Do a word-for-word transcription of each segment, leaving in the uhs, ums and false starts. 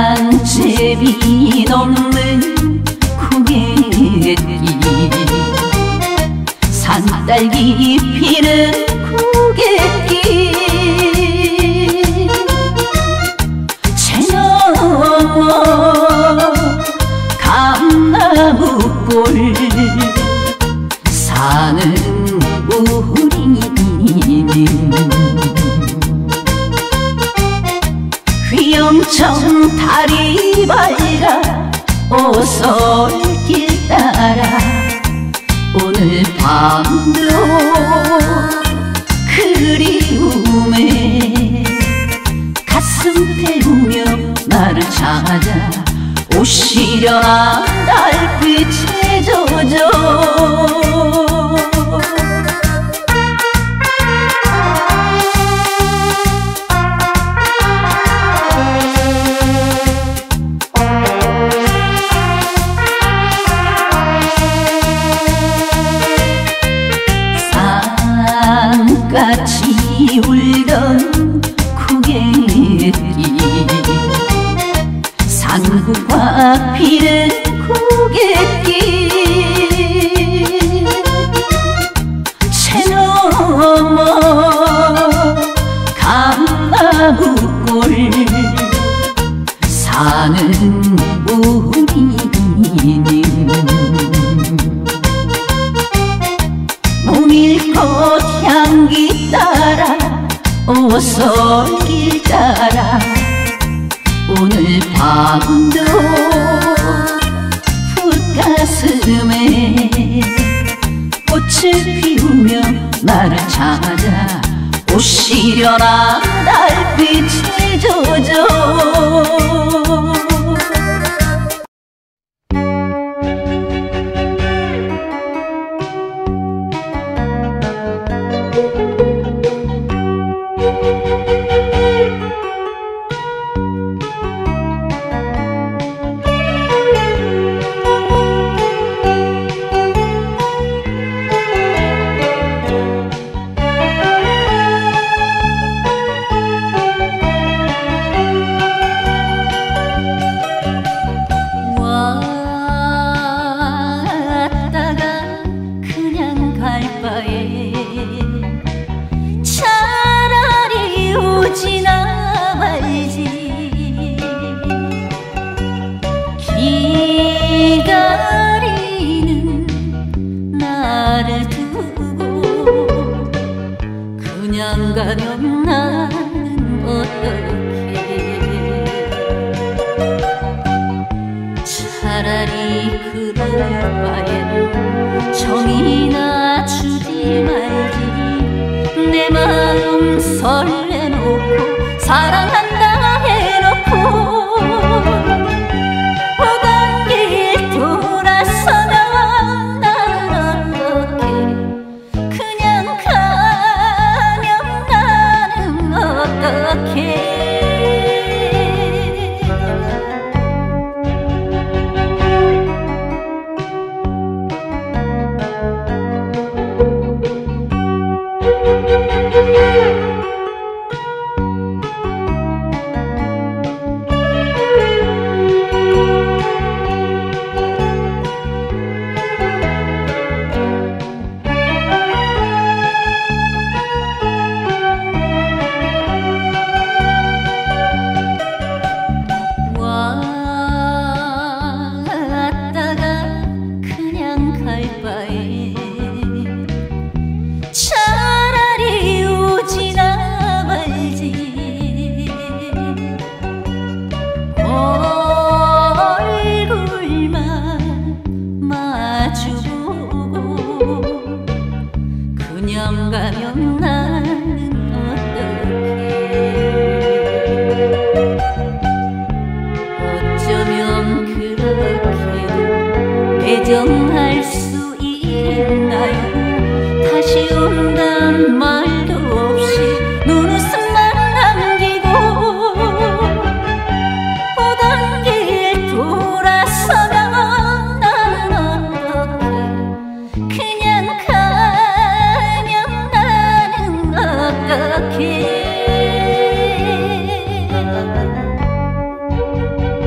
산제비 넘는 고갯길 산딸기 피는 고갯길 채넘어 감나무골 사는 우리는 휘영청 다리 밝아 오솔길 따라 오늘 밤도 그리움에 가슴 태우며 나를 찾아 오시려나 달빛에 젖어 산같이 울던 고갯길 산국화 피는 고갯길 채넘어 감나무골 사는 우리는 모밀꽃 향기 따라 오솔길 따라 오늘 밤도 풋가슴에 꽃을 피우며 나를 찾아 오시려나 달빛에 젖어 차라리 오지나 말지 기다리는 나를 두고 그냥 가면 나는 어떡해 차라리 그럴 바엔 정이나 주지 말지 내 마음 설레놓고 사랑한다 해놓고 오던 길 돌아서면 나는 어떡해 그냥 가면 나는 어떡해 차라리 오지나 말지 얼굴만 마주보고 그냥 가면 나는 어떡해 어쩌면 그렇게도 애정할 수 있나요 다시 온단 말도 없이 눈웃음만 남기고 오던 길 돌아서면 나는 어떡해 그냥 가면 나는 어떡해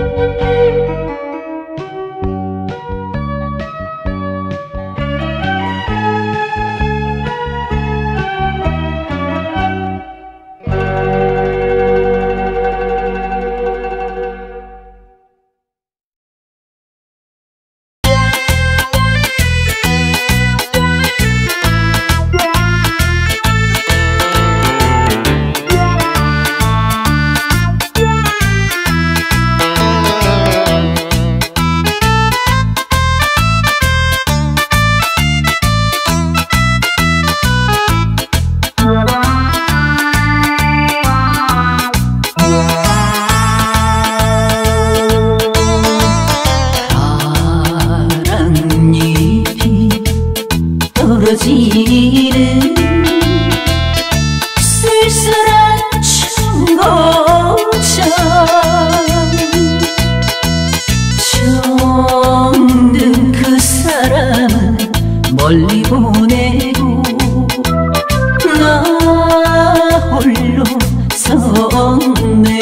멀리 보내고 나 홀로 섰네.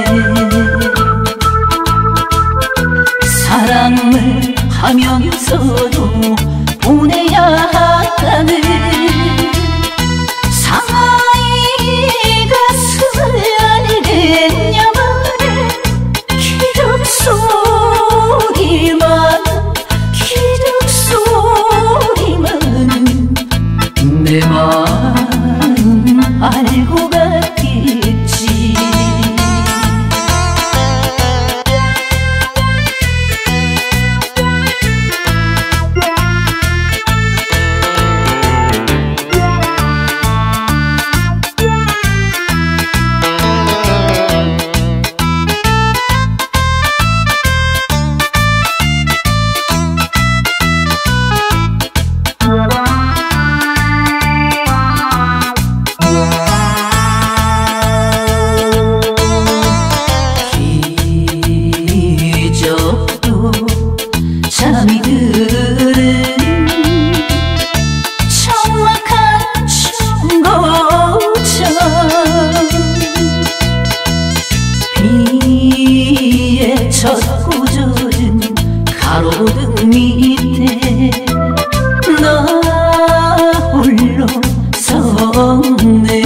사랑을 하면서도 보내야 하는 상하이가 슬알겠냐마는 기적 소리만 기적 소리만은 내 마음 알고 갔겠지. 잠이 드는 정막한 충고처럼 비에 젖고 젖은 가로등 밑에 나 홀로 섰네.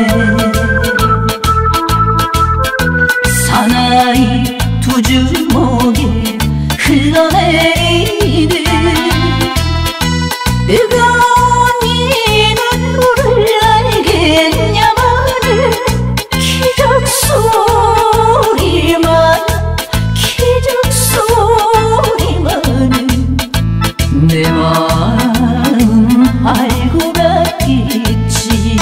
사나이 두 주먹에 흘러내리는 뜨거운 이 눈물을 알겠냐마는 기적 소리만 기적 소리만은 내 마음 알고 갔겠지.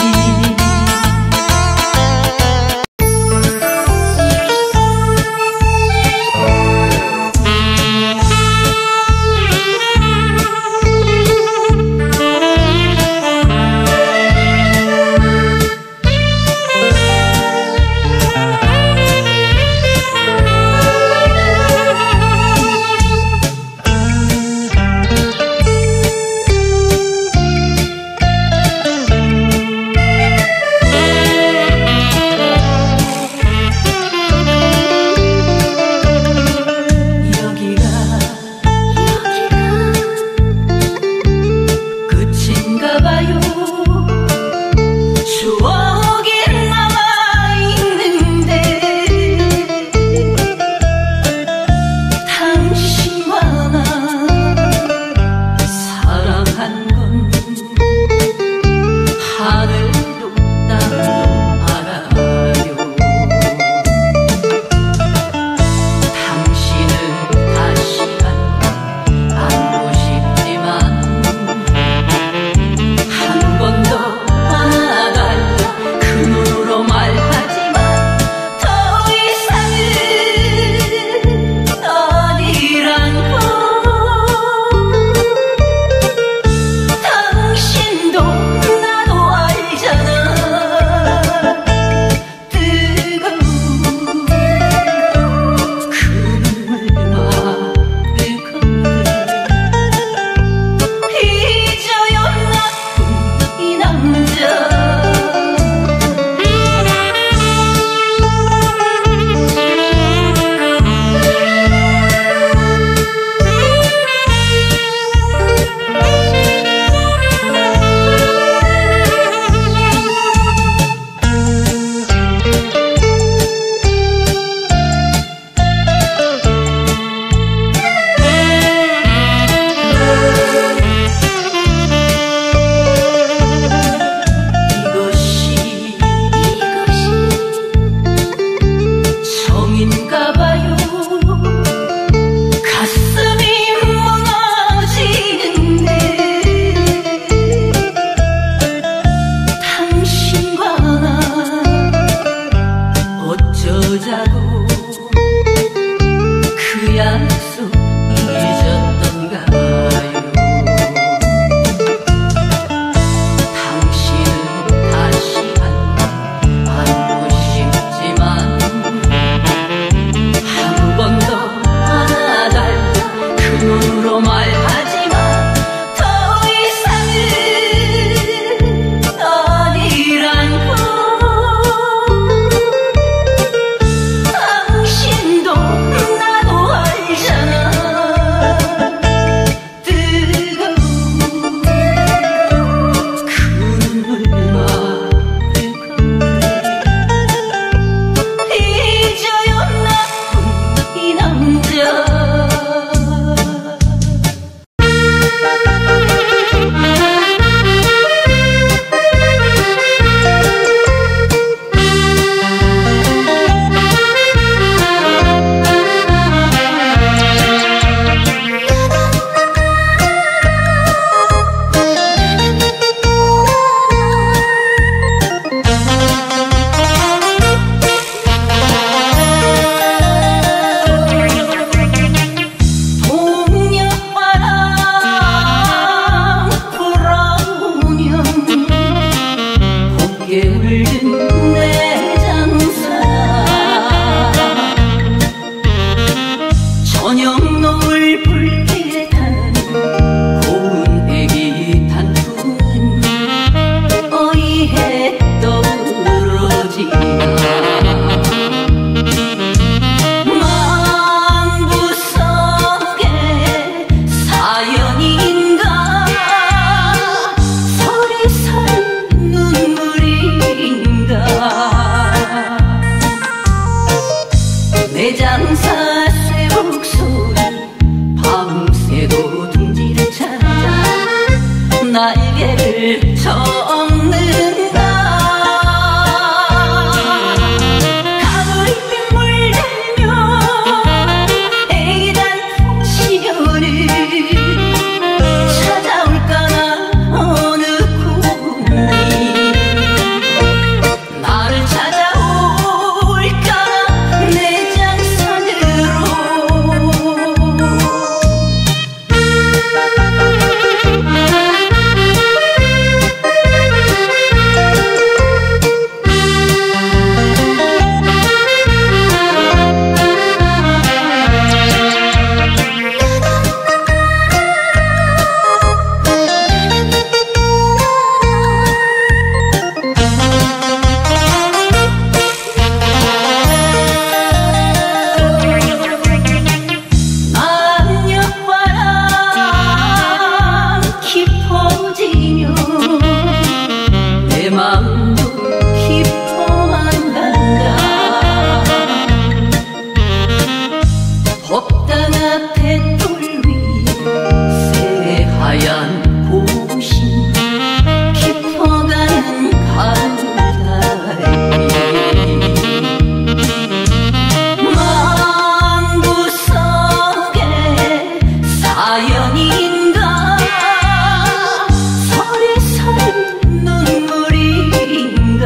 날개를 접는다. 가을빛 물들며 애기단 풍시면을 찾아올까나 어느 꿈이 나를 찾아올까나 내 장산으로. 만년바람 깊어지며 내 맘도 깊어만 간다. 법당 앞에 돌 위에 새하얀 보신 깊어가는 가을 달빛. 마음구석에 사연인가 서리서리 눈물인가.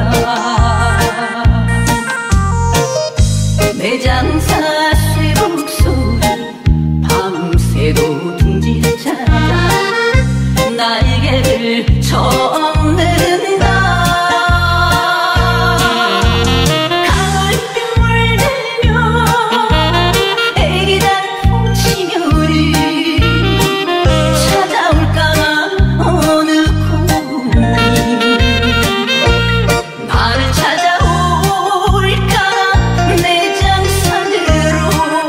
내 장사 쇠복 소리 밤새도 둥지를 찾아 날개를 접는다. 가을빛 물들며 애기단 풍치면을 찾아올까나 어느 꿈이 나를 찾아올까나 내 장산으로.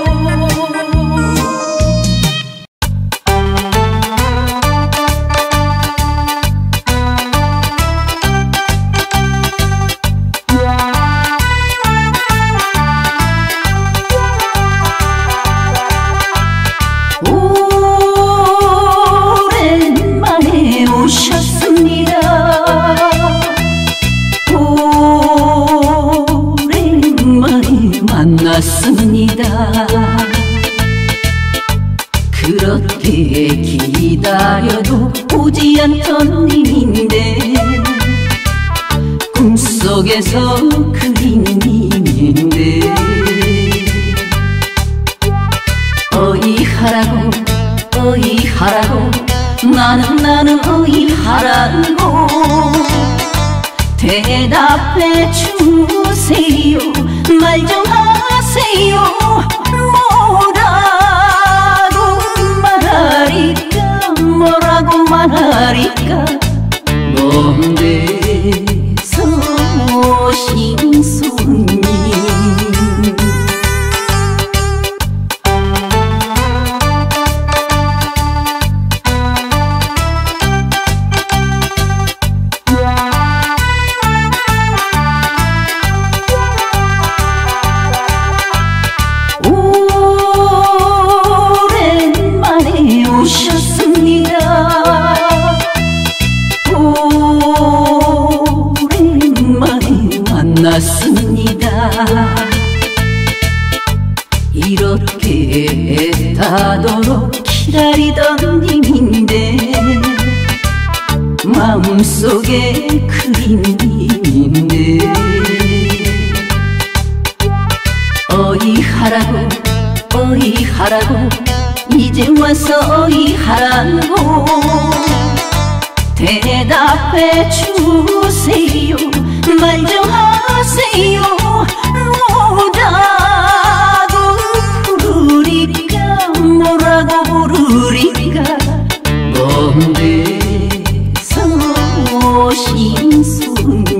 오랜만에 오셨습니다. 오랜만에 만났습니다. 그렇게 기다려도 오지 않던 님인데 꿈속에서 그린 님인데 어이하라고 어이하라고 나는 나는 어이하라고 대답해 주세요. 말 좀 하세요. 뭐라고 말하리까 뭐라고 말하리까. 먼 데서 오신 손님 오랜만에 오셨습니다. 오랜만에 만났습니다. 이렇게 애타도록 기다리던 님인데 마음속에 그린 님인데 어이하라고 어이하라고 이제 와서 어이하라고 대답해 주세요. 말 좀 하세요. 뭐라고 부르리까 뭐라고 부르리까. 먼 데서 오신 손님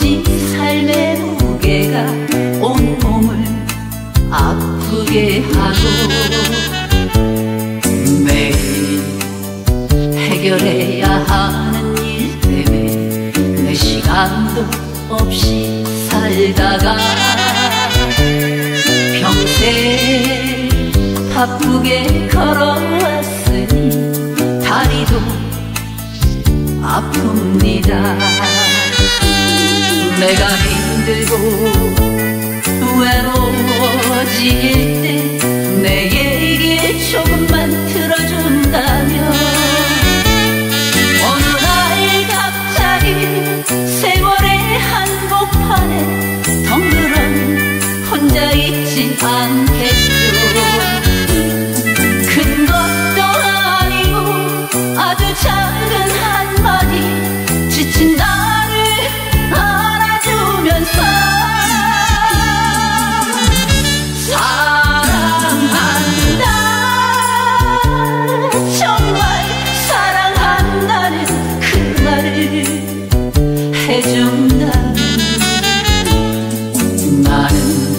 무거워진 삶의 무게가 온몸을 아프게 하고 매일 해결해야 하는 일 때문에 내 시간도 없이 살다가 평생 바쁘게 걸어왔으니 다리도 아픕니다. 내가 힘들고 외로워질 때 내 얘기를 조금만 들어준다면 어느 날 갑자기 세월의 한복판에 덩그러니 혼자 있진 않겠죠. 큰 것도 아니고 아주 작은 한마디 지친 나를 알아주면서 사랑한다, 정말 사랑한다는 그 말을 해준다면 나는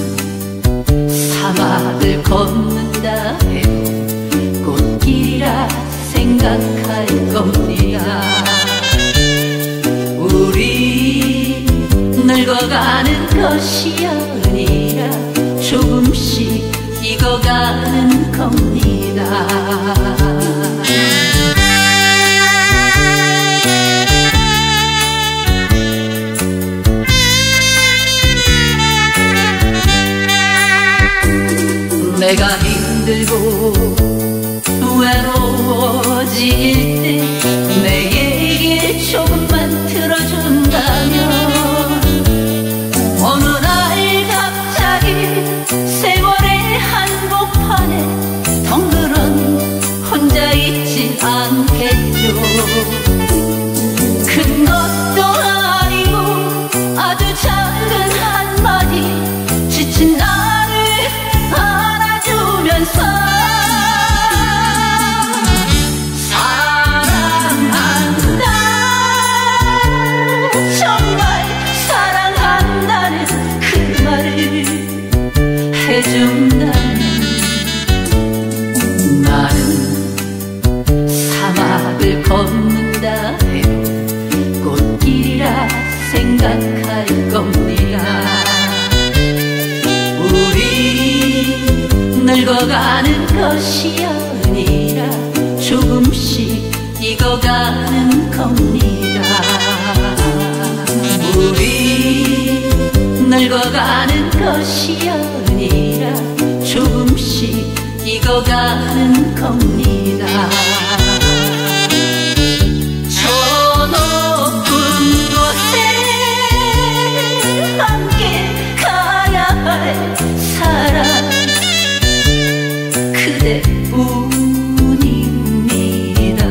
사막을 걷는다 해도 꽃길이라 생각할 겁니다. 우리 늙어가는 것이 아니라 조금씩 익어가는 겁니다. 내가 힘들고 외로워질 때 내 얘기를 조금만 들어준다면 어느 날 갑자기 세월의 한복판에 덩그러니 혼자 있진 않겠죠. 큰 것도 아니고 아주 작은 한마디 지친 나를 알아주면서 사랑한다, 정말 사랑한다는 그 말을 해준다면 나는 사막을 걷는다 해도 꽃길이라 생각할 겁니다. 우리 늙어가는 것이 아니라 조금씩 익어가는 겁니다. 우리 늙어가는 것이 아니라 조금씩 익어가는 겁니다. 저 높은 곳에 함께 가야 할 사람 그대뿐입니다.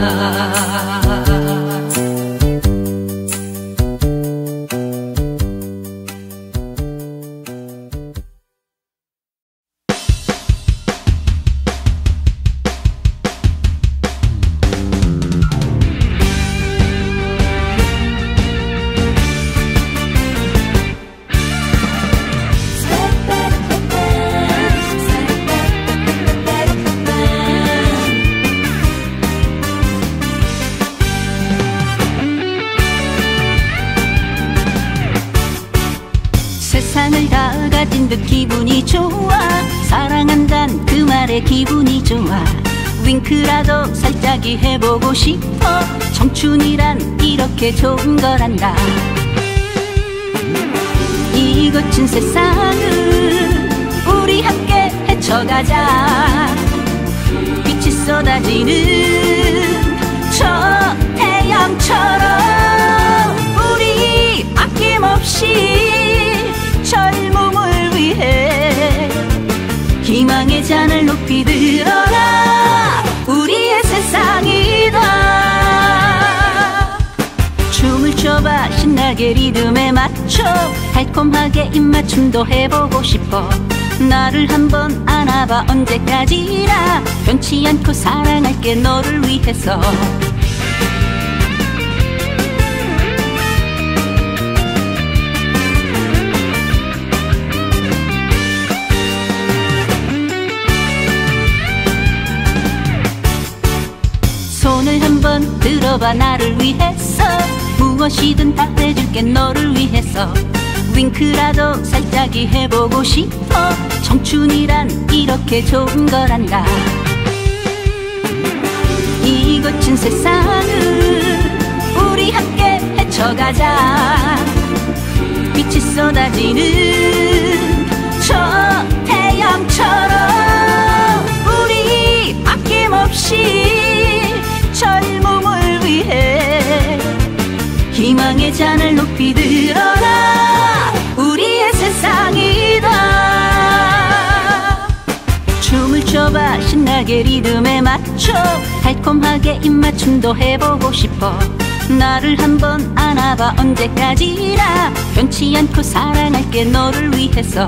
세상을 다 가진 듯 기분이 좋아. 사랑한단 그 말에 기분이 좋아. 윙크라도 살짝이 해보고 싶어. 청춘이란 이렇게 좋은 거란다. 이 거친 세상을 우리 함께 헤쳐가자. 빛이 쏟아지는 저 태양처럼 우리 아낌없이 젊음을 위해 희망의 잔을 높이 들어라. 우리의 세상이다. 춤을 춰봐 신나게 리듬에 맞춰. 달콤하게 입맞춤도 해보고 싶어. 나를 한번 안아봐 언제까지나 변치 않고 사랑할게 너를 위해서. 줘봐 나를 위해서. 무엇이든 다 해줄게 너를 위해서. 윙크라도 살짝이 해보고 싶어. 청춘이란 이렇게 좋은 거란다. 이 거친 세상을 우리 함께 헤쳐가자. 빛이 쏟아지는 저 태양처럼 우리 아낌없이 젊음을 위해 희망의 잔을 높이 들어라. 우리의 세상이다. 춤을 춰봐 신나게 리듬에 맞춰. 달콤하게 입맞춤도 해보고 싶어. 나를 한번 안아봐 언제까지나. 변치 않고 사랑할게 너를 위해서.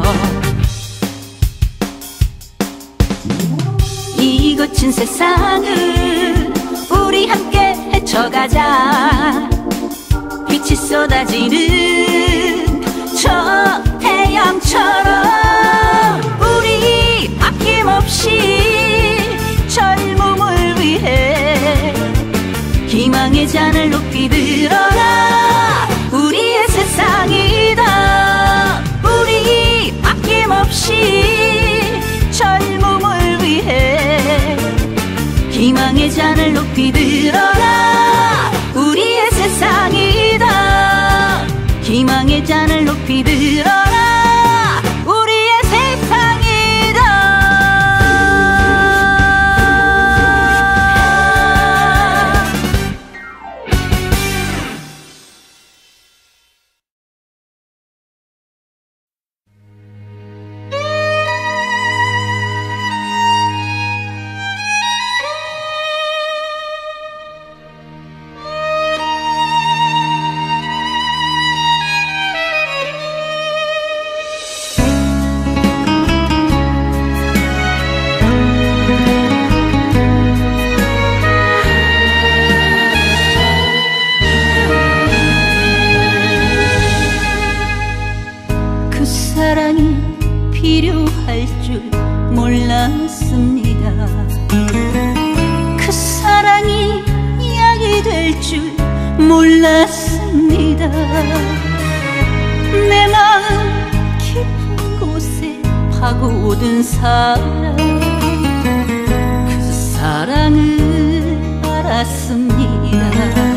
이 거친 세상을 우리 함께 헤쳐가자. 빛이 쏟아지는 저 태양처럼 우리 아낌없이 젊음을 위해 희망의 잔을 높이 들어라. 우리의 세상이다. 우리 아낌없이 젊음을 위해 희망의 잔을 높이 들어라. 우리의 세상이다. 희망의 잔을 높이 들어라. 우리의 세상이다. 사랑이 필요할 줄 몰랐습니다. 그 사랑이 약이 될 줄 몰랐습니다. 내 마음 깊은 곳에 파고든 사랑, 그 사랑을 알았습니다.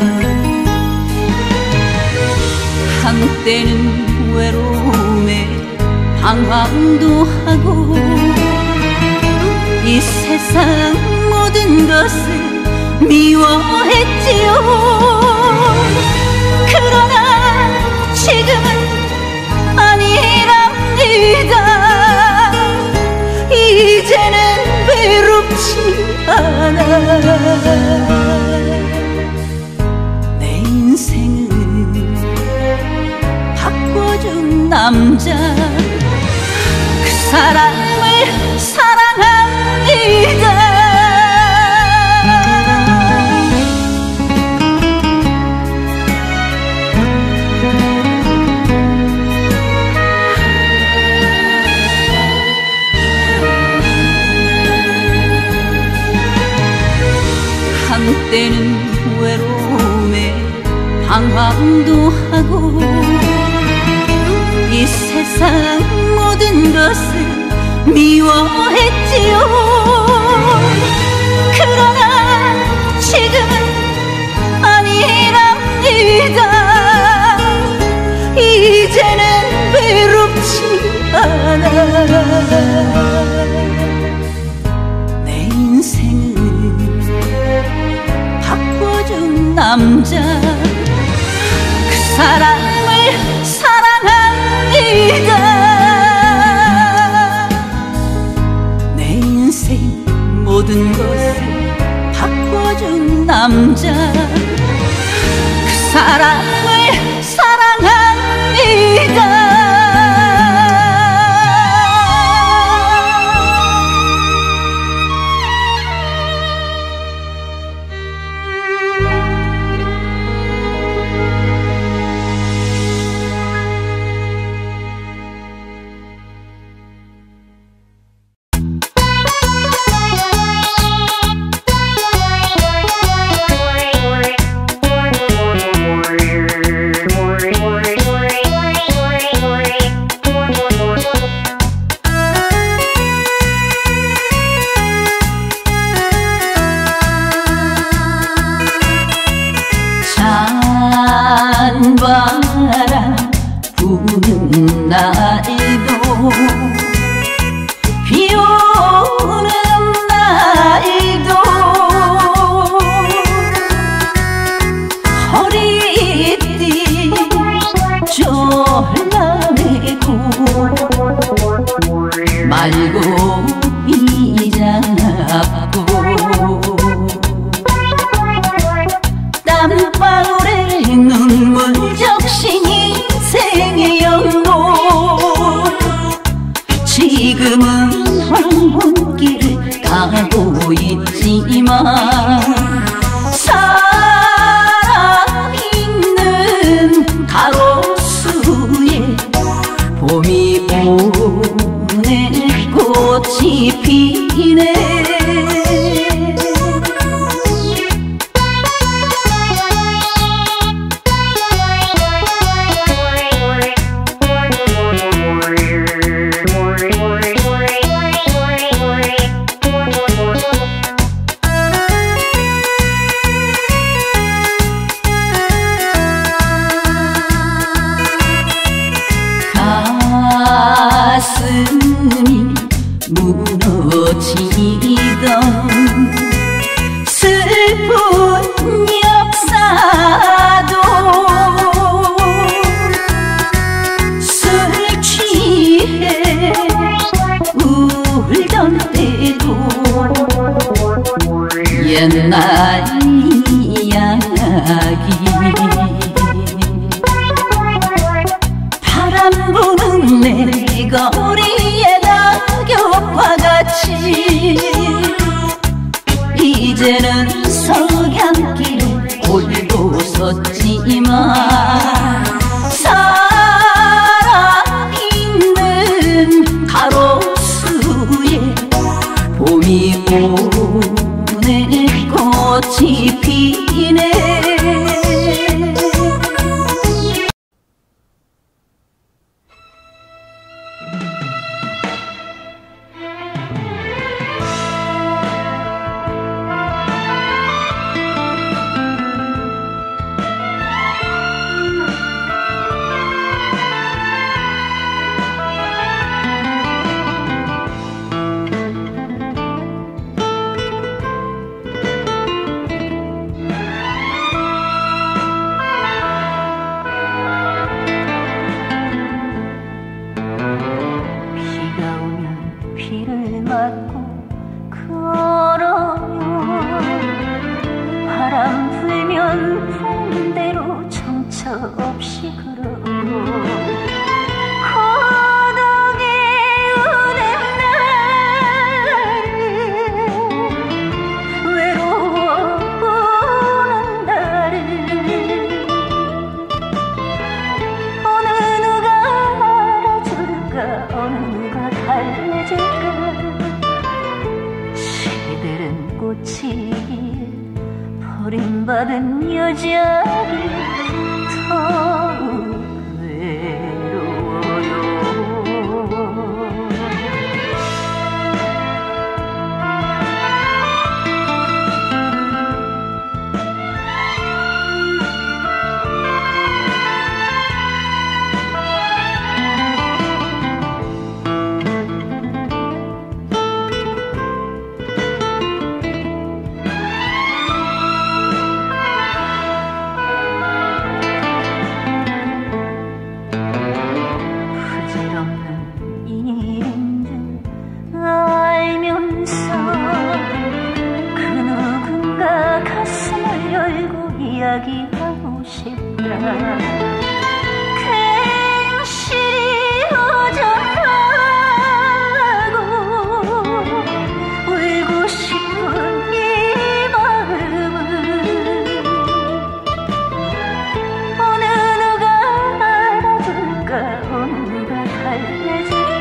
한때는 외로움에 방황도 하고 이 세상 모든 것을 미워했지요. 그러나 지금은 아니랍니다. 이제는 외롭지 않아. 내 인생을 바꿔준 남자, 그 사람을 사랑합니다. 한때는 외로움에 방황도 하고 이 세상 모든 것을 미워했지요. 그러나 지금은 아니랍니다. 이제는 외롭지 않아. 내 인생을 바꿔준 남자, 그 사람을 사랑합니다. 내 인생 모든 것을 바꿔준 남자, 그 사람을 사랑합니다. 우는 날도 비 오는 날도 허리띠 졸라매고 말고비 잡고 땀방울에 눈물 적신 인생의 연못 지금은 황혼길을 가고 있지만 사람 있는 가로수에 봄이 오네 꽃이 피네 가슴이 무너지던 슬픈 역사도 술 취해 울던 때도 옛날 이야기 바람 부는 내 거리에 낙엽과 같이 이제는 석양길에 홀로 섰지만 사람 있는 가로수에 봄이 오네 꽃이 피네 없이 걸어오고 고독에 우는 날을 외로워 우는 날을 어느 누가 알아줄까 어느 누가 달래줄까 시들은 꽃이길 버림받은 여자길 이야기하고 싶다. 괜시리 어정하고 울고 싶은 이 마음은 어느 누가 알아줄까 어느 누가 달래줄까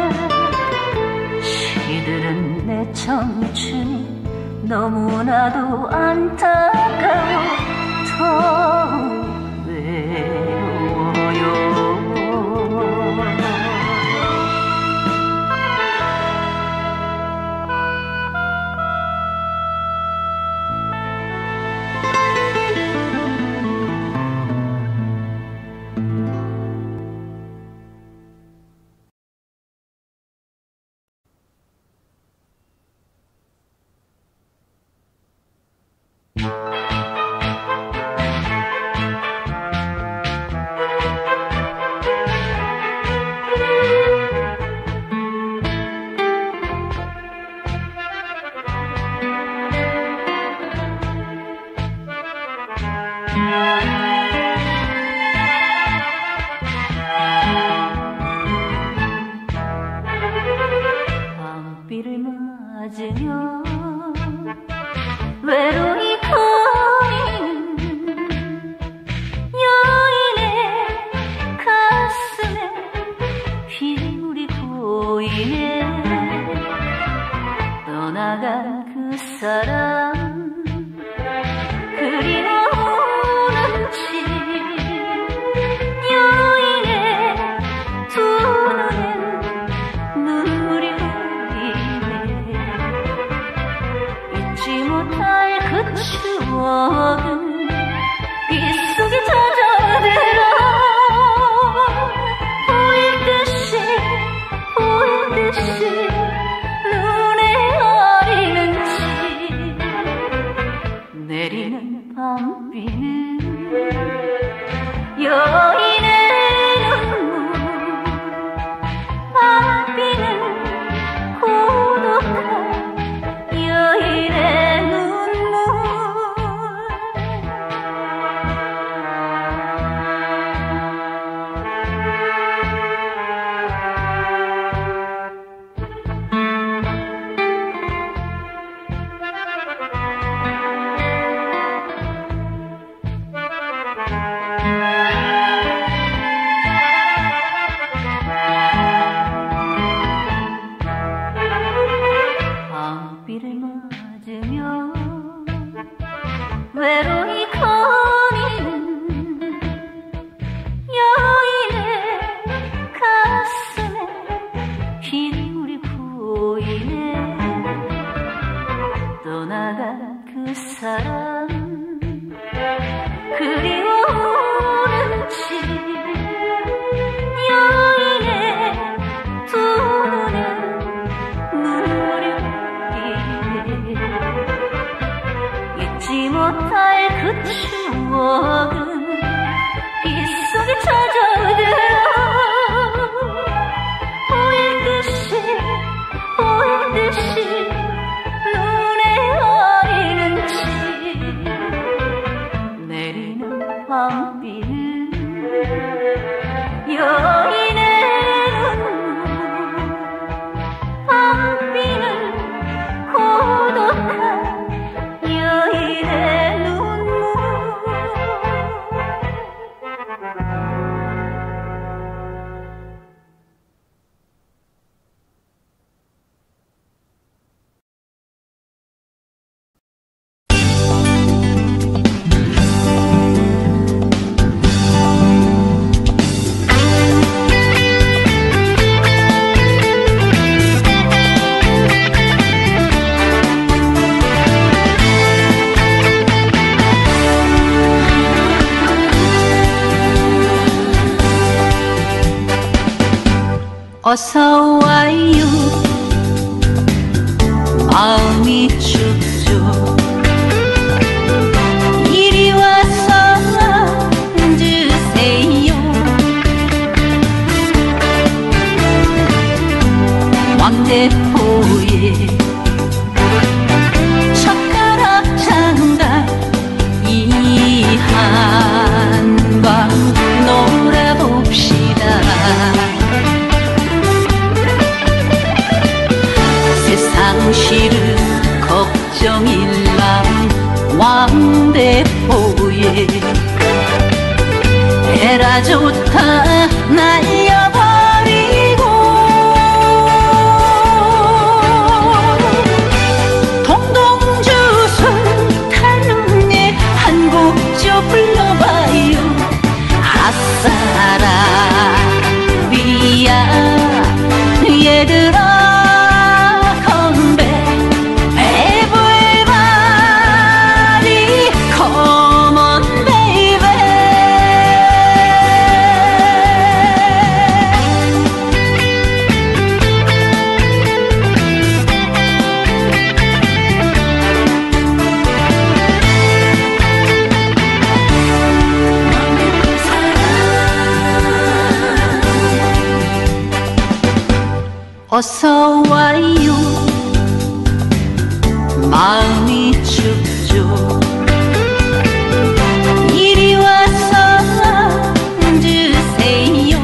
시들은 내 청춘이 너무나도 안타까워 더 외로워요. 떠나간 그 사람 그리워오는지 여인의 두 눈엔 눈물이 흘리네 잊지 못할 그 추억은 빗속에 젖어들어 보일 듯이 보일 듯이 눈에 어리는지 내리는 밤비는 여인의 눈물 밤비는 고독한 여인의 눈물 밤비를 맞으며 외로이 거리는 여인의 가슴에 흰물이 보이네 떠나간 그 사람 그리워오는지 여인의 두 눈엔 눈물이 잊지 못할 그 추억은 빗속에 젖어들어 보일 듯이 보일 듯이 눈에 어리는지 내리는 밤비는 여인의 눈물 밤비는 고독한 여인의 눈물 어서 와요 마음이 춥죠 이리 와서 앉으세요 왕대포에 젓가락 장단 이 한밤 놀아봅시다 세상실은 걱정일랑 왕대포에 에라 좋다 날려버리고 동동주술 탈눈에 한 곡 좀 불러봐요 아싸라비야 얘들아 어서 와요 마음이 춥죠 이리 와서 앉으세요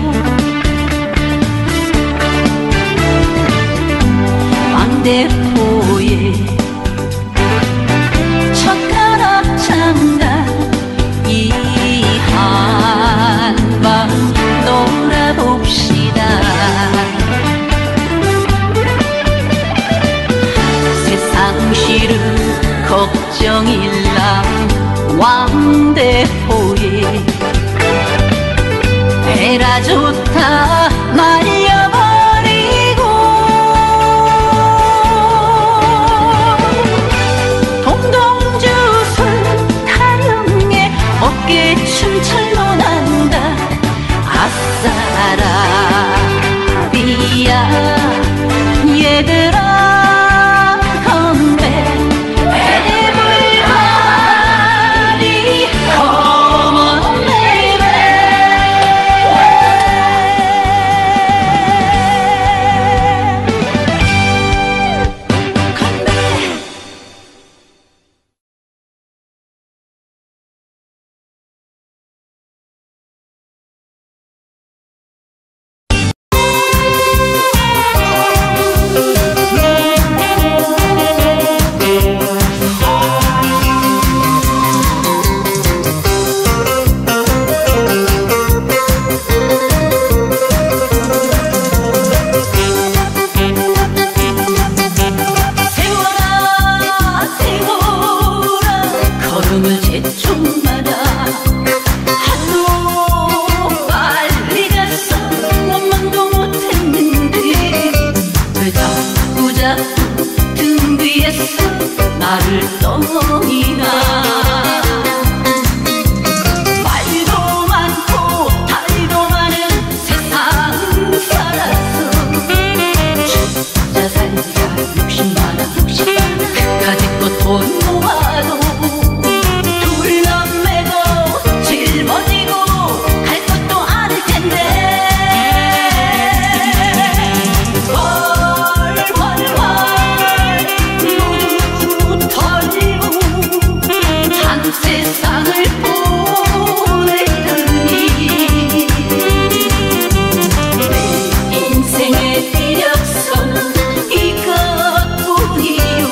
왕대포에 젓가락 장단 이 한밤 놀아봅시다 나를 떠이나 말도 많고 달도 많은 세상 살았어 진짜 살기가 욕심 많아 욕심 많아 그까짓 것 돈 모아도 둘러매고 짊어지고 갈 것도 않을 텐데 세상을 보내더니 내 인생의 이력서는 이것뿐이요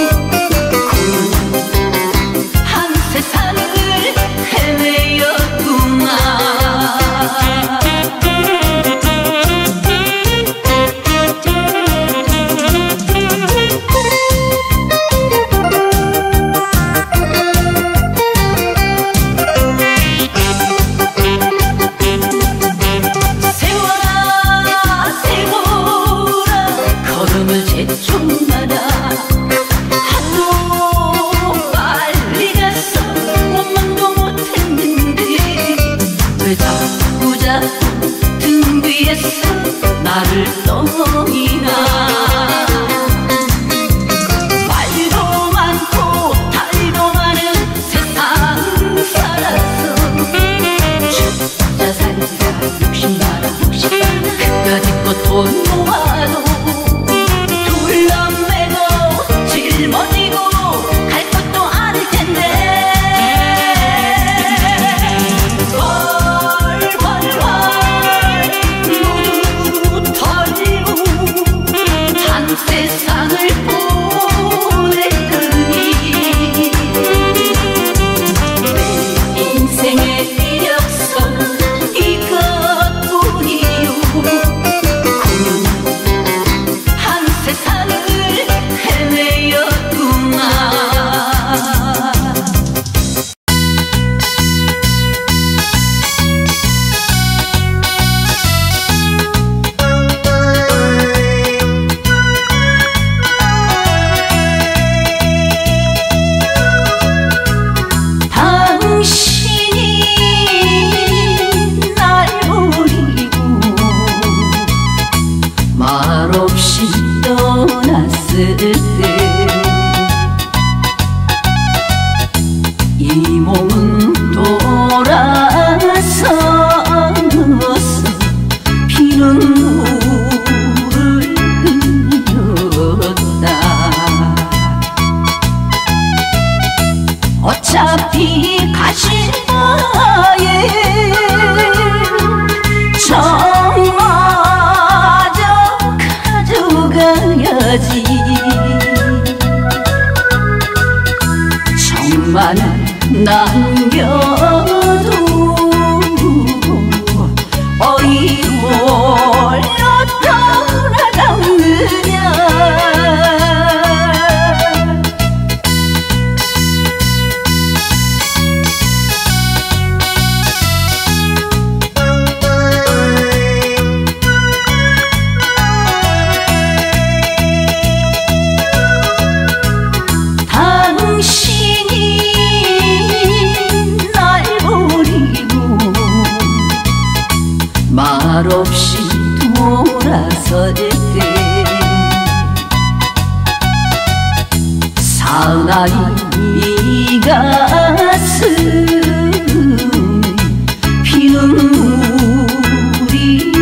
한 세상을 헤매였구나 제총마다 하도 빨리 가서 원망도 못했는데 왜 자꾸 자꾸 등 뒤에서 나를 떠이나 말도 많고 달도 많은 세상 살았어 진짜 살기가 욕심 많아 욕심 많아 그까짓 것 돈 모아도 둘러매고 짊어지고 갈 것도 않을 텐데 헐헐헐 모두 털리고 한 세상을 보내더니 내 인생의 이력서는 이것뿐이요 세상을 헤매였구나 당신이 날 버리고 말없이 떠났을 때 이 몸은 돌아서서 피눈물을 흘렸다 어차피 가실 바에 정마저 가져가야지 정만 남겨도 어이 홀로 떠나갔느냐 말없이 돌아설 때 사나이 가슴 피눈물이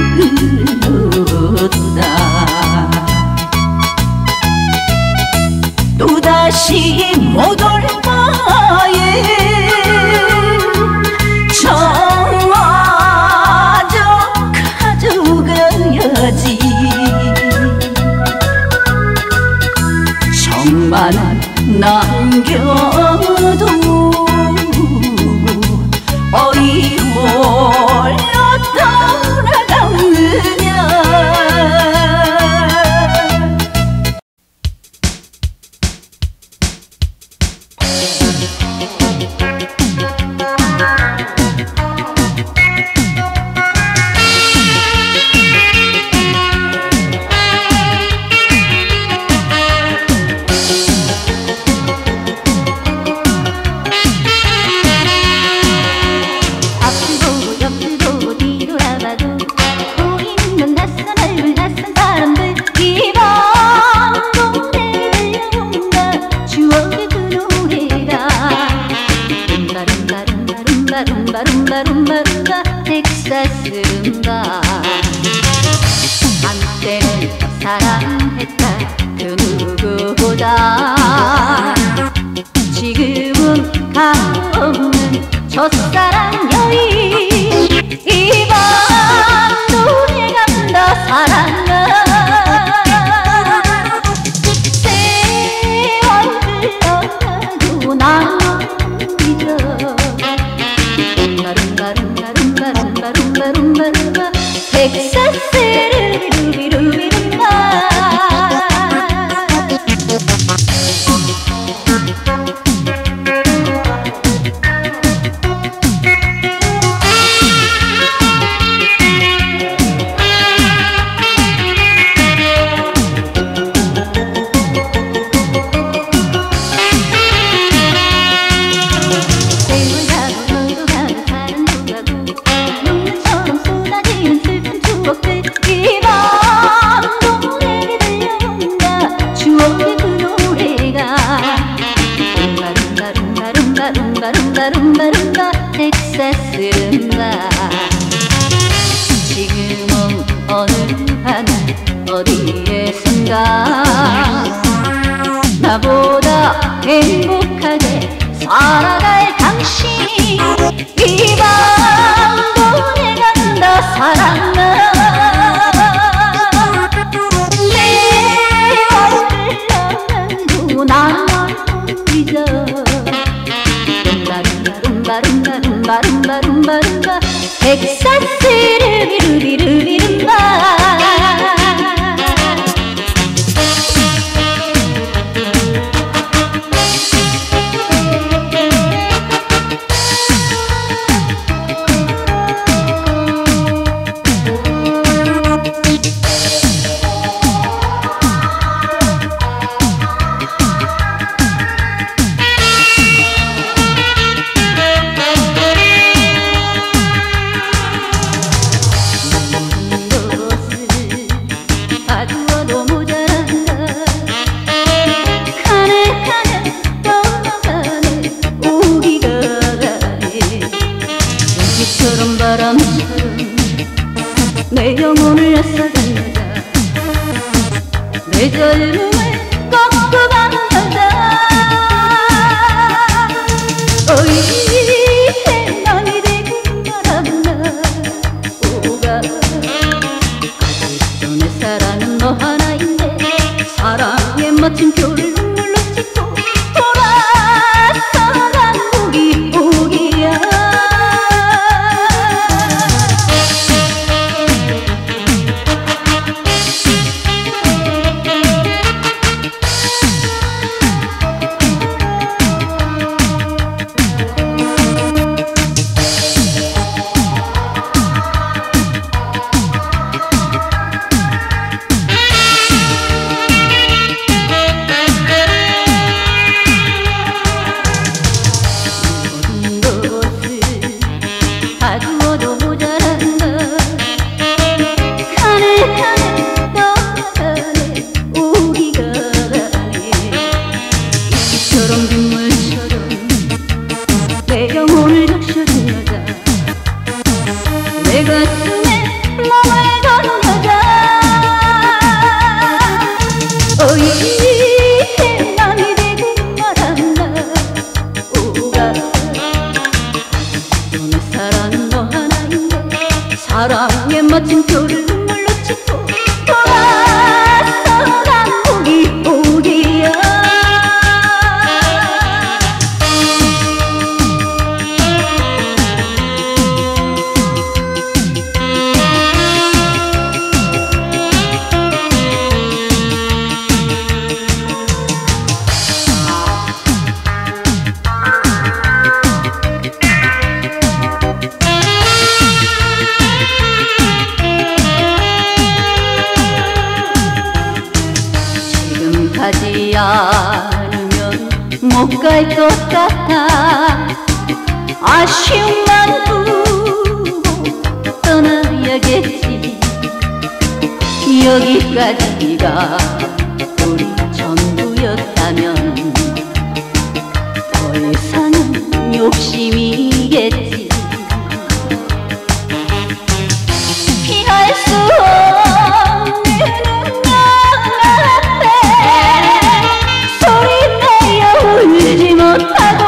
흘렀다 또다시 못 올 바에 정마저 가져가야지 정만 남겨도 어이 홀로 떠나갔느냐 낯선 얼굴 낯선 사람들 이 밤도 내게 들려온다 추억의 그 노래가 룸바 룸바 룸바 룸바 룸바 룸바 룸바 룸바 텍사스 룸바 한때는 사랑했다 그 누구보다 지금은 감흥 없는 첫사랑 여인 이 밤도 내가 본다 사랑아 세월 흘러가도 난 잊어 룸바 룸바 룸바 룸바 룸바 룸바 룸바 룸바 텍사스 루비 루비 룸바 룸바룸바 텍사스 룸바 지금은 어느 하나 어디에선가 나보다 행복하게 살아갈 당신 이 밤도 내가 간다 사랑아 세월 흘러가도 난 잊어 룸바 룸바 룸바 룸바 룸바 텍사스 루비 루비 루비 룸바 바람처럼 내 영혼을 앗아간 여자 내 젊음을 꺾고 간 여자 어이 낭이 되고 말았나 오가 아직도 내 사랑은 너 하나인데 사랑의 멋진 표를 눈물로 찍고 돌아서 간 우기 우기야 가두어도 모자란다 가네 가네 떠나가네 오기가 가네 이처럼 빗물처럼 내 영혼을 적셔준 여자 내 가슴에 멍을 건 여자 어이 남이 되고 말았나 오가 내 사랑은 너 하나인데 사랑의 멋진 표를 눈물로 찍고 돌아서 간 오기 오기야 가지 않으면 못 갈 것 같아 아쉬움만 두고 떠나야겠지 여기까지가 우리 전부였다면 더 이상은 욕심이겠지. 피할 수 없는 운명 앞에 소리내어 울지 못하고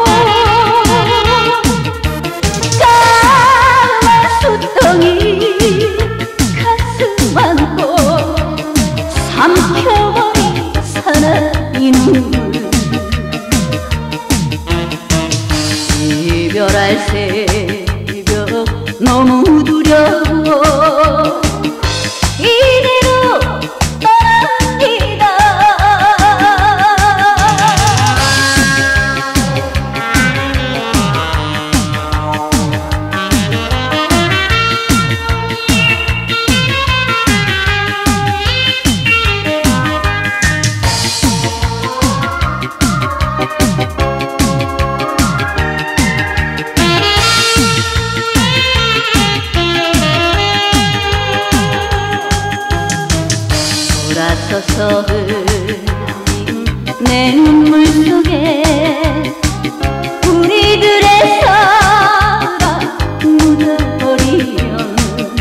까만 수덩이 가슴 안고 삼켜버린 사나이 눈물. 이별할 새벽 너무 두려워 이대로 떠납니다. 돌아서서 흘린 내 눈물 속에 우리들의 사랑 묻어버리면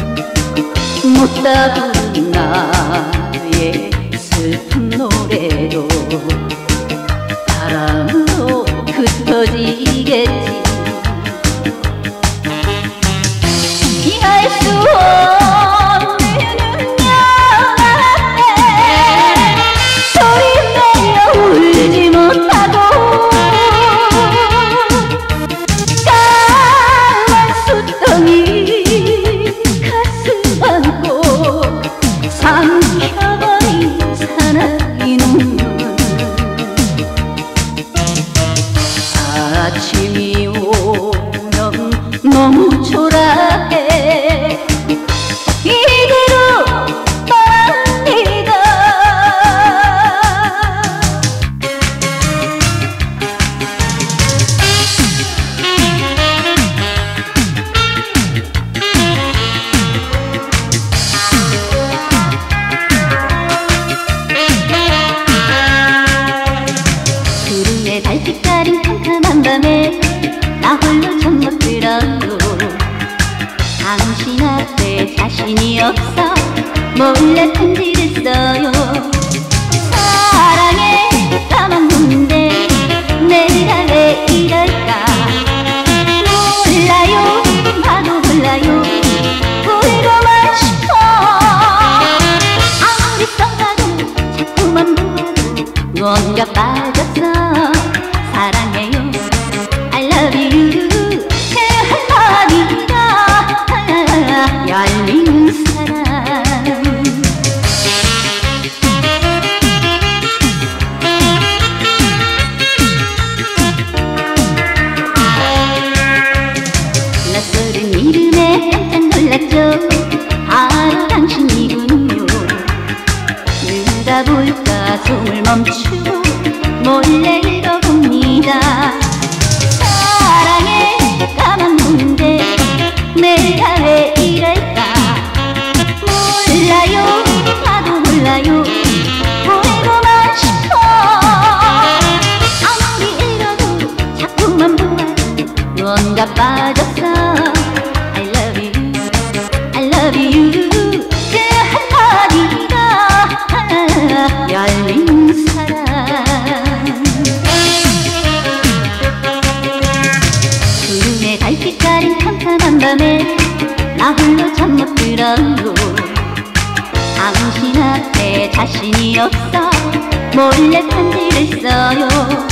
못다 부른 나의 슬픈 노래도 바람으로 흩어지겠지. 피할 수 없는 운명 앞에 소리내어 울지 못하고 까만 수덩이 가슴 안고 삼켜버린 사나이 눈물. 아침이 오면 너무 초라해 이대로 떠납니다. 구름에 달빛 가린 캄캄한 밤에 나 홀로 잠못 들어도 당신 앞에 자신이 없어 몰래 편지를 써요. 사랑에 까만 눈인데 내가 왜 이럴까 몰라요. 나도 몰라요. 울고만 싶어. 아무리 써봐도 자꾸만 보아도 뭔가 빠졌어. 사랑해요 I love you 그 한마디가 얄미운 사랑. 낯설은 이름에 깜짝 놀랐죠. 바로 당신이군요. 누가 볼까 숨을 멈추고 몰래 읽어봅니다. 사랑에 까만 눈인데 내가 왜 이럴까 몰라요. 나도 몰라요. 보내고만 싶어. 아무리 읽어도 자꾸만 보아도 뭔가 빠졌어. I love you I love you 그 한마디가 얄미운 사랑. 구름에 달빛 가린 캄캄한 밤에 나 홀로 잠 못 들어도 당신 앞에 자신이 없어 몰래 편지를 써요.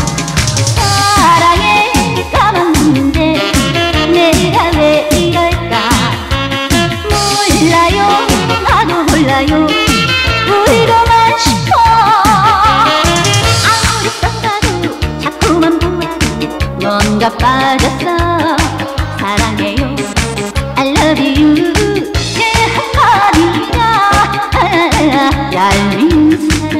사랑에 까만 눈인데 내가 왜 이럴까 몰라요. 나도 몰라요. 울고만 싶어. 아무리 썼어도 자꾸만 보아도 뭔가 빠졌어. 사랑해요 I love you 그 한마디가 얄미운 사랑.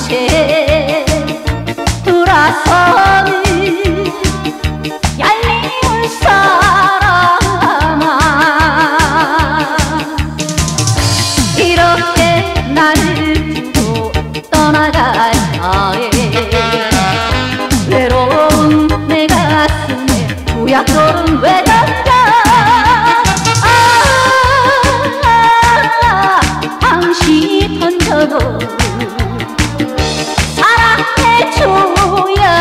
밤새 돌아서는 얄미운 사람아 이렇게 나를 두고 떠나가자에 외로운 내 가슴에 부약돌은 왜 던져 당신이 던져도 사랑해줘야고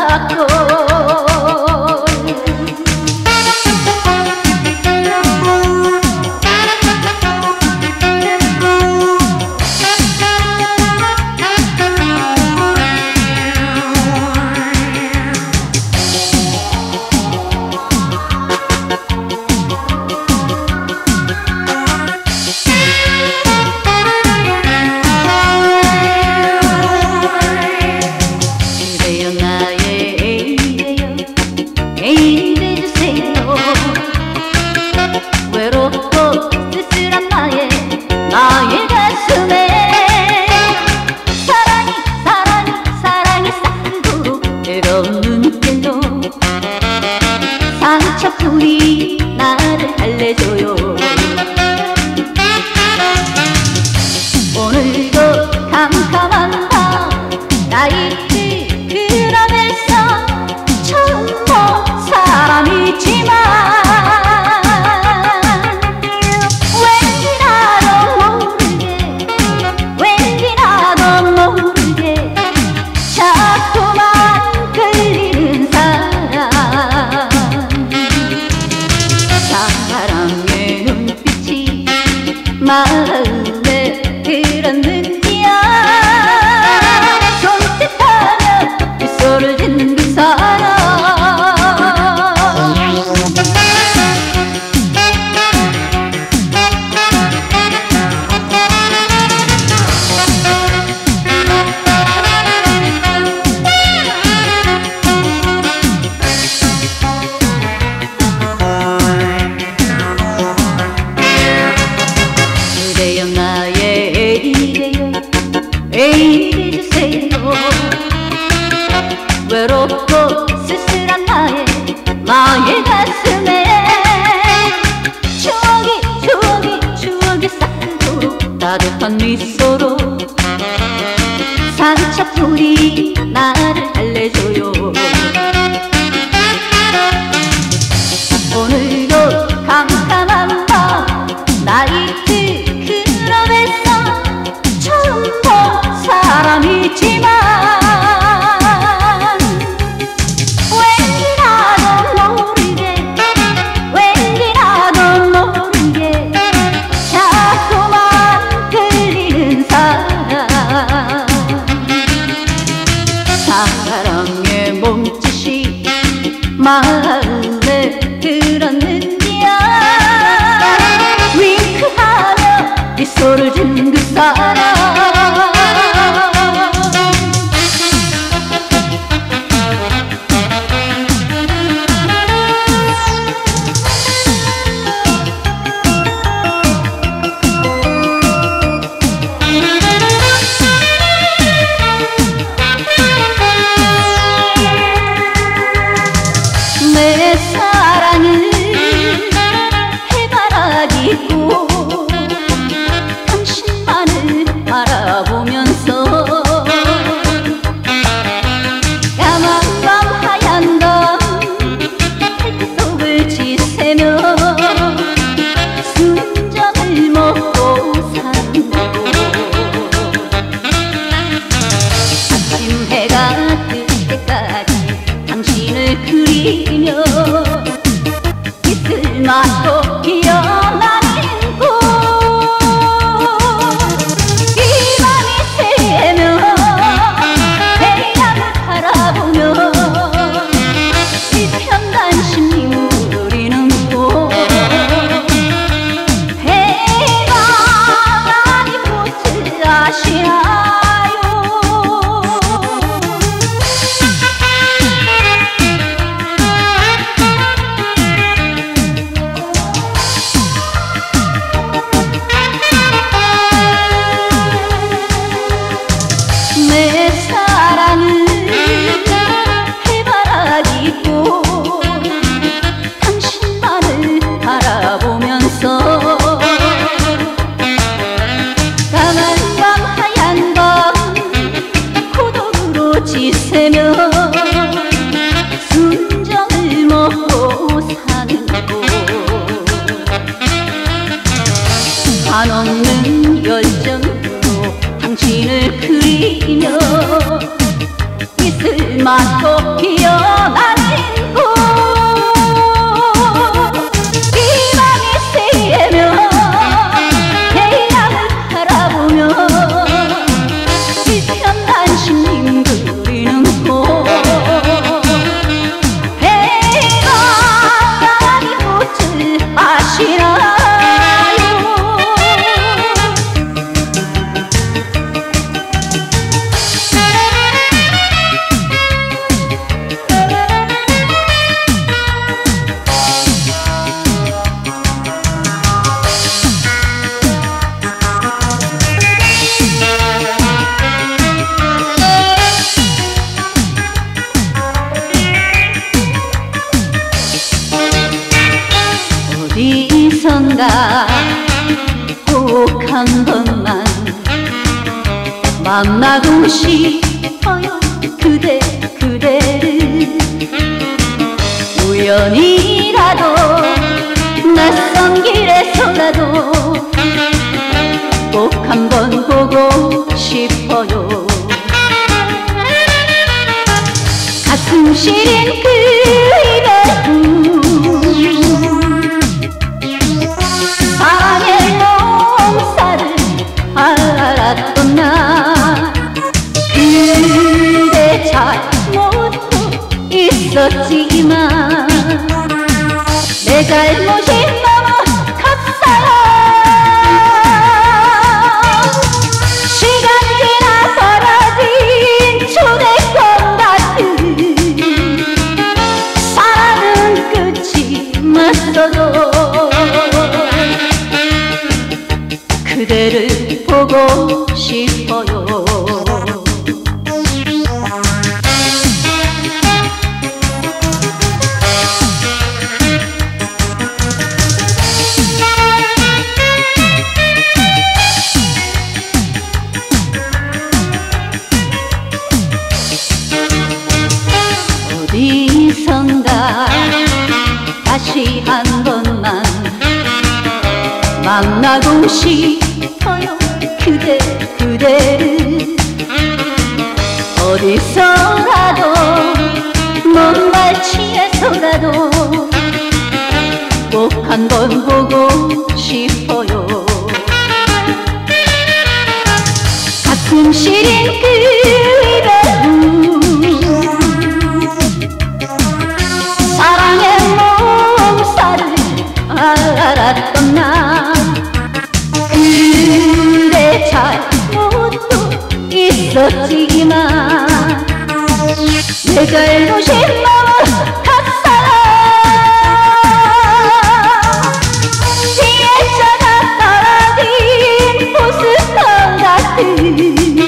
외롭고 쓸쓸한 나의 나의 가슴에 사랑이 사랑이 사랑이 싹트도록 뜨거운 눈길로 상처뿐이 나를 달래줘요 오늘도 캄캄한 밤 나이트 클럽에서 처음 본 사람이지만 사랑의 눈빛이 마음에 들었는지야 손짓하며 미소를 짓는 그 사람 그대여 나의 애인이래요 애인해주세요 외롭고 쓸쓸한 나의 나의 가슴에 추억이 추억이 추억이 싹트도록 따뜻한 미소로 상처뿐이 나를 달래줘요 오늘도 캄캄한 밤 나이트 클럽에서 처음 본 사람이지만 왠지 나도 모르게 왠지 나도 모르게 자꾸만 끌리는 사람 사랑의 몸짓이 마음에 들었는지야 윙크하며 미소를 짓는 그 사람 내 꽃이 새며 순정을 먹고 사는 곳 한없는 열정으로 당신을 그리며 이슬 맞고 피어나는 곳 기막이 새며 태양을 바라보며 일편단심 그리는 곳 해가 나의 꽃을 아시나요? 어디선가 꼭 한 번만 만나고 싶어요 그대 그대를 우연이라도 낯선 길에서라도 꼭 한 번 보고 싶어요 가슴 시린 그 이별 사랑의 몽사를 알았던 날 그대 잘못도 있었지만 내 잘못이 너무 컸어요 시간 지나 벌어진 초대권 같은 사랑은 끝이 났어도 그대를 보고 싶어요 어디선가 다시 한 번만 만나고 싶어요 그대 그대를 어디서라도 먼 발치에서라도 꼭 한 번 보고 싶어요 가슴 시린 그 이별 사랑의 몽사를 알았던 날 그대 잘못도 있었지만 내 잘못이 너무 컸어요 뒤에서가 떨어진 포스터 같은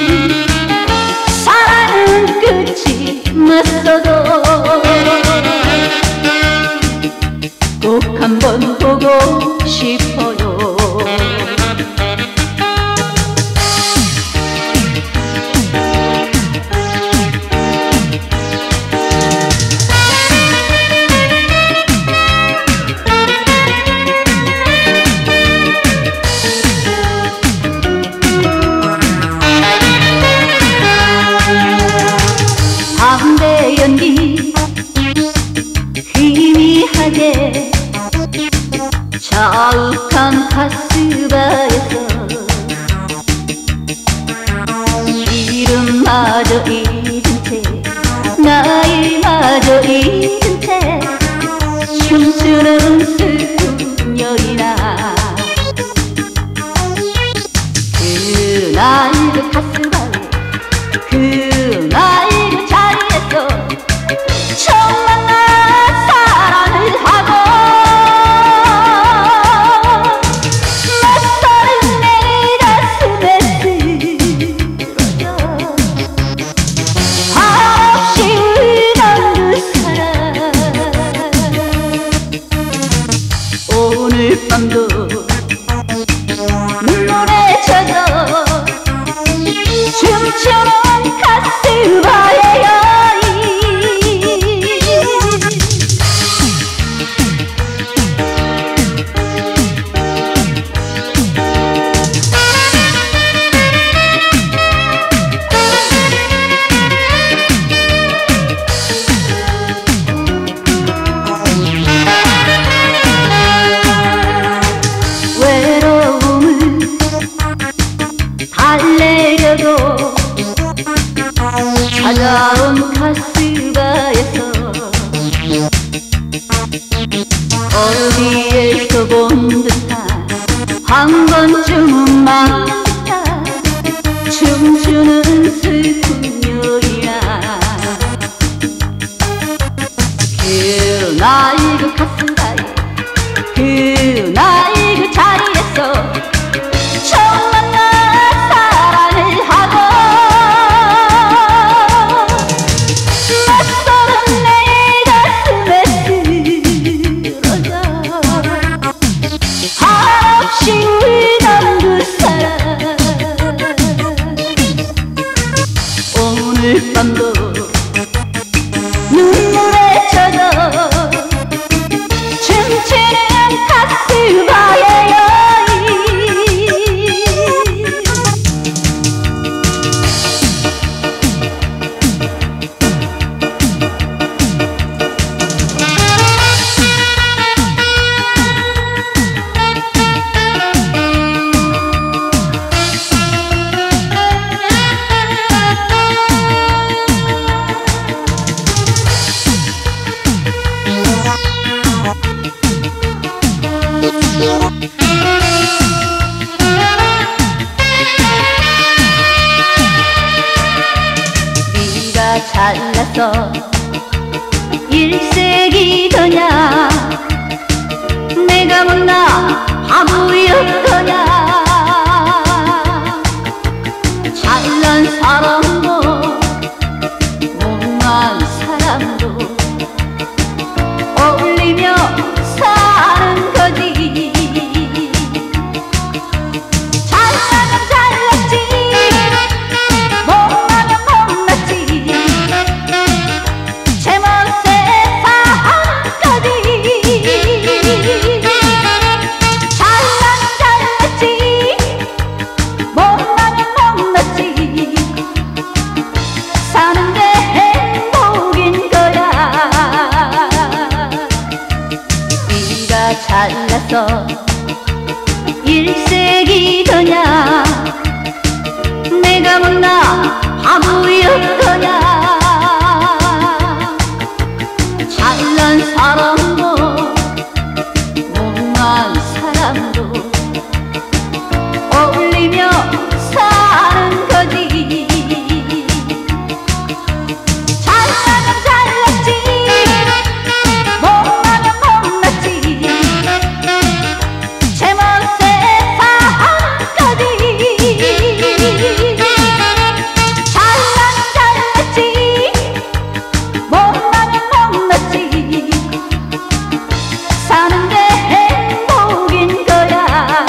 사랑은 끝이 났어도 꼭 한 번 보고 싶어요 담배 연기 희미하게 자욱한 가스바에서 이름마저 잊은 채 나이마저 잊은 채 춤추는 슬픈 여인아 그날 그 가스바에 그날 그 자리에서 처음 만나 사랑을 하고 오늘 밤도 눈물에 젖어 춤추는 가슴 찾아온 가스바에서 어디에서 본 듯한 한 번쯤은 만나 춤추는 슬픈 요리야. 그 나이 그 가스바에 그 나이 그 자리에서 처음 만나 사랑을 하고 낯설은 내 가슴에 쓰러져 한없이 울던 그 사람 오늘 밤도 눈물에 젖어 춤추는 가스바의 여인. 네가 잘나서 일색이더냐 내가 못나 바보였더냐. 잘난 사람도 못난 사람도 어울리며 사는 거지. 잘나면 잘났지 못나면 못났지 제멋에 사는 거지. 잘나면 잘났지 못나면 못났지 사는데 행복인 거야. 네가 잘나서 일색이더냐 내가 못나 바보였더냐. 잘난 사람도 못난 사람도 어울리며 사는 거지. 잘나면 잘났지 못나면 못났지 제멋에 사는 거지. 잘나면 잘났지 못나면 못났지 사는데 행복인 거야.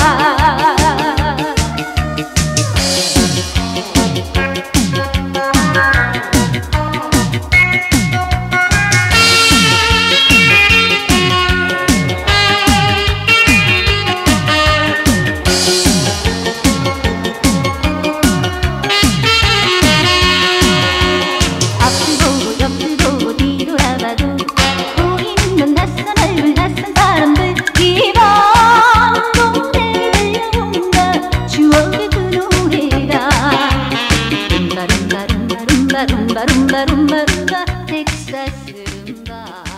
앞을 보고 옆을 보고 뒤돌아봐도 보이는 낯선 얼굴 낯선 사람들. 이밤 동네를 들려온다 추억의 그 노래가 룸바 룸바 룸바 룸바 룸바 룸바 룸바 룸바 텍사스 룸바.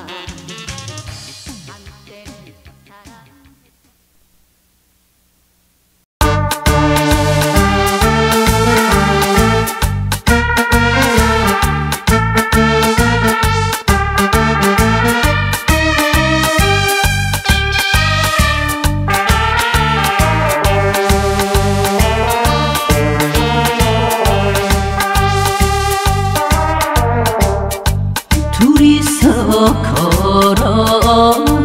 한때는 사랑 둘이서 걸어가는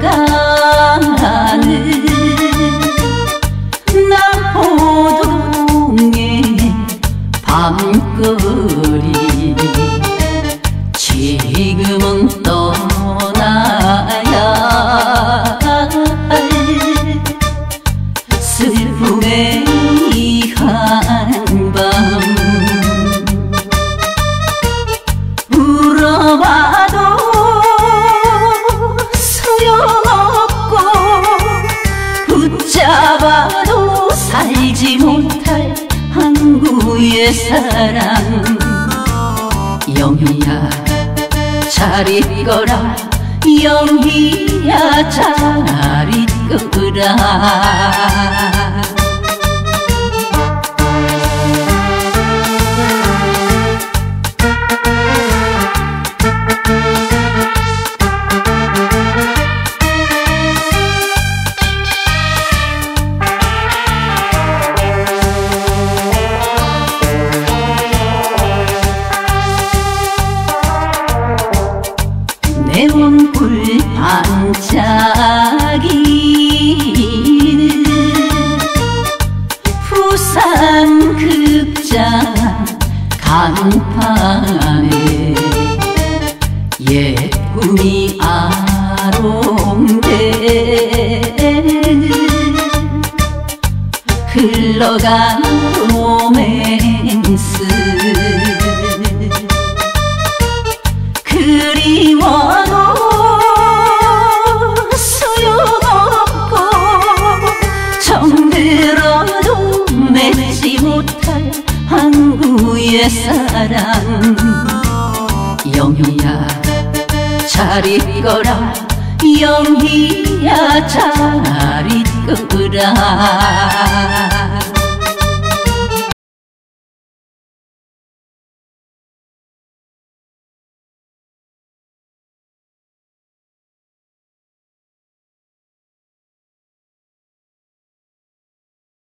남포동의 밤거리 지금은 떠나야 할 슬픔의 이 한밤. 울어봐도 소용없고 붙잡아도 살지 못할 항구의 사랑. 영희야 잘 있거라 영희야 잘 있거라 내 원불 반짝이는 부산 극장 간판에 예쁨이 아롱대는 흘러간 로맨스 그리워도 소용없고 정들어도 맺지 못할 항구의 사랑 영희야 잘 있거라 영희야 잘 있거라